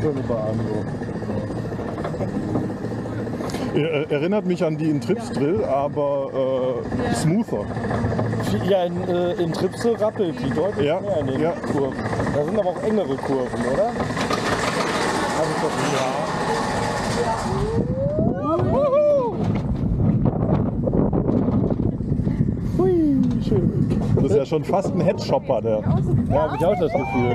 eine Bahn. So. Erinnert mich an die in Tripsdrill, aber smoother. Ja, in Tripsdrill rappelt die deutlich mehr in den Kurven. Da sind aber auch engere Kurven, oder? Hab ich doch Hui, schön. Das ist ja schon fast ein Headshopper, der. Ja, habe ich auch das Gefühl.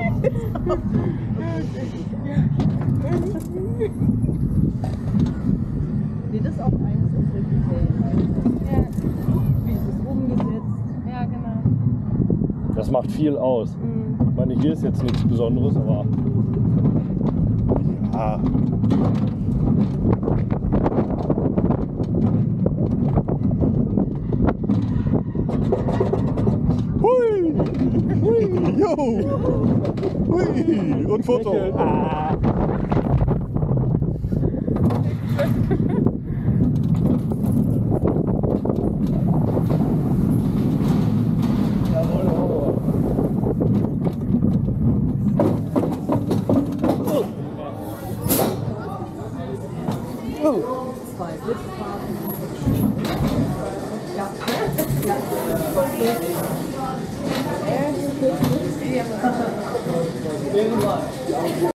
Nee, das ist auch eines unserer Kriterien. Ja. Wie ist es umgesetzt? Ja, genau. Das macht viel aus. Ich meine, hier ist jetzt nichts Besonderes, aber. Ja. Hui! Hui! Jo! Hui! Und Foto! Ah. Zwei Sitzfahrten. Ja.